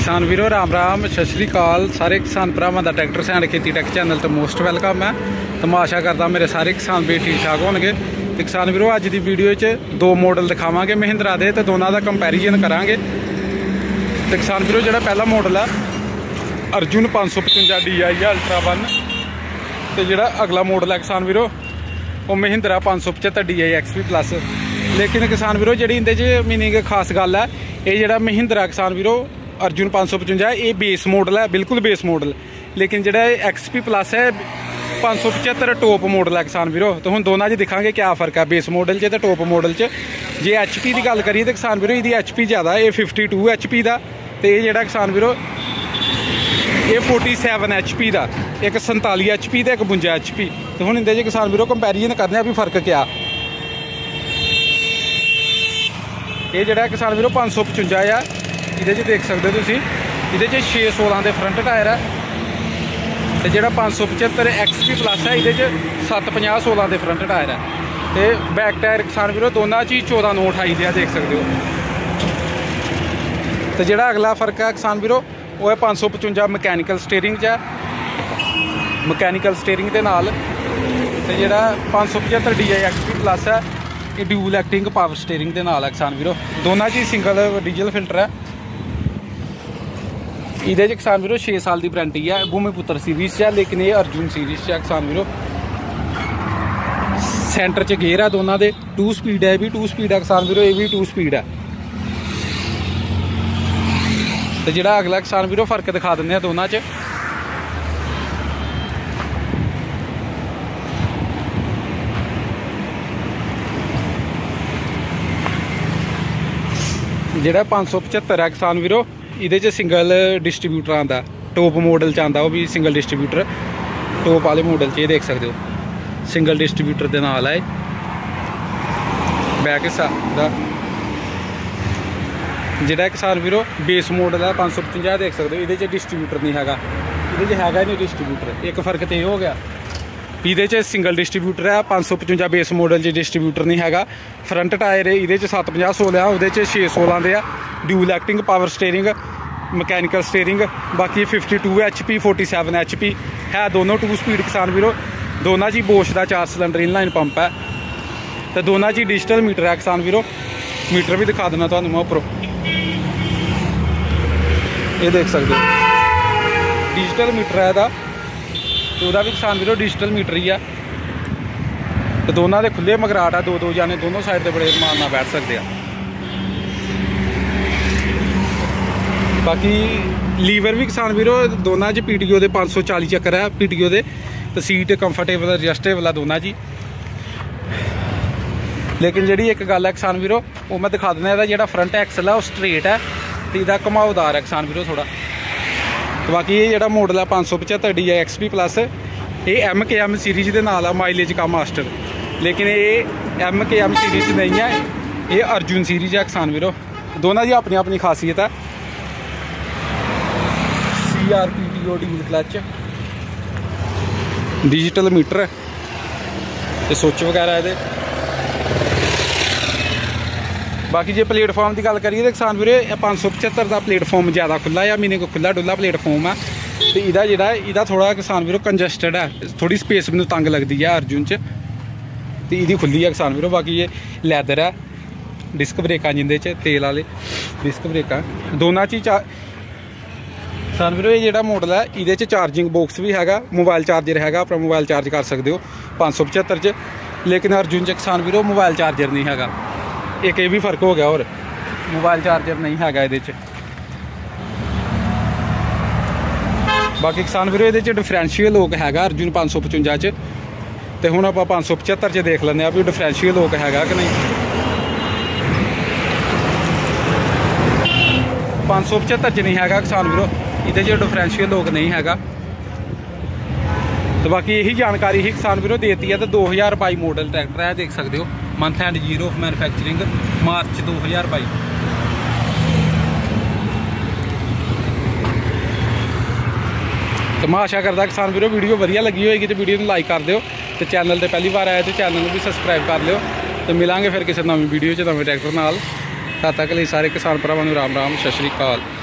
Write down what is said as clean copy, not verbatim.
किसान वीरो राम राम सत श्री अकाल। सारे किसान भरावां दा ट्रैक्टर सैंड खेती टेक चैनल तो मोस्ट वेलकम है। तो मैं आशा करता मेरे सारे किसान भी ठीक ठाक होणगे। तो किसान वीरो अज की वीडियो च दो मॉडल दिखावांगे महिंद्रा दे, तो दोनों का कंपैरिजन करांगे। तो किसान वीरो जो पहला मॉडल है अर्जुन 555 DI अल्ट्रा वन, तो जो अगला मॉडल है किसान वीरो वो महिंद्रा 575 DI XP प्लस। लेकिन किसान वीरो जी इंदे मीनिंग खास गल है, ये जो महिंद्रा किसान वीरो अर्जुन 555 ये बेस मॉडल है, बिल्कुल बेस मॉडल। लेकिन जो XP प्लस है 575 टॉप मॉडल है किसान वीरो। तो हम दोनों च दिखांगे क्या फर्क है बेस मॉडल च टॉप मॉडल च। जे HP की गल करिए तो किसान वीरो ये HP ज़्यादा है, ये 52 HP का। तो ये जो किसान वीरो ये 47 HP का, एक 47 HP तो एक 52 HP। तो हम इंदे किसान वीरो कंपैरिजन करने भी फर्क क्या। ये जो किसान वीरो 555 है, ये देख सकते हो तुम, ये 616 के फ्रंट टायर है। तो जो 575 XP प्लस है, ये 750-16 के फ्रंट टायर है। तो बैक टायर किसान वीरो दोनों ही 14-9-28 दिया देख सकते हो। तो जो अगला फर्क है किसान वीरो वो है 555 मकैनिकल स्टेयरिंग है, मकैनिकल स्टेयरिंग के नाल। तो जो 575 DI XP प्लस है ये ड्यूल एक्टिंग पावर स्टेयरिंग के नाल है किसान वीरो। दोनों ही सिंगल डीजल फिल्टर है। ये किसान वीरो 6 साल की वारंटी है, भूमिपुत्र सीरीज है, लेकिन ये अर्जुन सीरीज है किसान वीरो। सेंटर च गेयर है दोनों के, 2 स्पीड है, ये भी 2 स्पीड है किसान वीरो, ये भी 2 स्पीड है। तो जो अगला किसान वीरो फर्क दिखा दें दोनों च। जो 575 है किसान वीरो ये सिंगल डिस्ट्रीब्यूटर आता, टॉप मॉडल च आता, वो भी सिंगल डिस्ट्रीब्यूटर टॉप वाले मॉडल च। ये देख सकते हो सिंगल डिस्ट्रीब्यूटर के नाल है बैक हिस्सा। जो किसान वीरो बेस मॉडल है 555 देख सकते हो, ये डिस्ट्रीब्यूटर नहीं है, ये है नहीं डिस्ट्रीब्यूटर। एक फर्क तो ये हो गया, ये सिंगल डिस्ट्रीब्यूटर है 555 बेस मॉडल च डिस्ट्रीब्यूटर नहीं है। फ्रंट टायर ये 750-16 वो 616 के है। Dual acting power steering mechanical steering. बाकी 52 HP 47 HP है, दोनों 2 स्पीड किसान वीरो। दोनों जी बोश का 4 सिलेंडर इनलाइन पंप है। तो दोनों जी डिजिटल मीटर है किसान वीरो। मीटर भी दिखा देना मैं उपरों, ये देख सकते हो डिजिटल मीटर है इसका। तो वह भी किसान वीरो डिजिटल मीटर ही है। तो दोनों के खुले मगराट है, 2-2 जाने दोनों साइड से बड़े मान नाल बैठ सकते हैं। बाकी लीवर भी किसान वीरो दोनों च PTO के 540 चक्कर है PTO के। तो सीट कंफर्टेबल एडजस्टेबल है दोनों जी। लेकिन जी एक गल है किसान वीरो वो मैं दिखा देना, जो फ्रंट एक्सल है वो स्ट्रेट है, तो यदा घुमावदार है किसान वीरो थोड़ा। तो बाकी ये जो मॉडल है 575 DI XP प्लस, ये MKM सीरीज के नाल है, माइलेज का मास्टर। लेकिन ये MKM सीरीज नहीं है, ये अर्जुन सीरीज है किसान वीरो। दोनों की अपनी अपनी खासियत है। CRPTO dual clutch, digital meter, switch वगैरह ये। बाकी जो प्लेटफॉर्म की गल करिए तो किसान वीरे 575 का प्लेटफॉर्म ज़्यादा खुला है, मीनिंग खुला डुला प्लेटफॉर्म है। तो यदा थोड़ा किसान वीरो कंजस्टड है, थोड़ी स्पेस मैंने तंग लगती है अर्जुन च। तो ये खुली है किसान वीरो। बाकी ये लैदर है, डिस्क ब्रेक जिंदे तेल वाले डिस्क ब्रेक दोनों चीज। किसान वीरो ये जो मॉडल है ये चार्जिंग बॉक्स भी है, मोबाइल चार्जर है, अपना मोबाइल चार्ज कर सकते हो 575 च। लेकिन अर्जुन च किसान वीरो मोबाइल चार्जर नहीं है, एक ये भी फर्क हो गया। और मोबाइल चार्जर नहीं है ये। बाकी किसान वीरो ये डिफरेंशियल लॉक है अर्जुन 555 च। तो हूँ आप 575 च देख लें भी डिफरेंशियल लॉक है कि नहीं। 575 च नहीं है किसान वीरो, ये डिफरेंशियल लॉक नहीं है। तो बाकी यही जानकारी ही किसान वीरो देती है। तो 2022 मॉडल ट्रैक्टर है, देख सकते हो month and zero of manufacturing March 2022। तो मैं आशा करता किसान वीरो वीडियो वधिया लगी होगी तो वीडियो लाइक कर दो। तो चैनल पर पहली बार आए तो चैनल भी सबसक्राइब कर लो। तो मिलांगे फिर किसी नवी वीडियो नवे ट्रैक्टर नाल। तद तक लिए सारे किसान भरावां नूं राम राम सत श्री अकाल।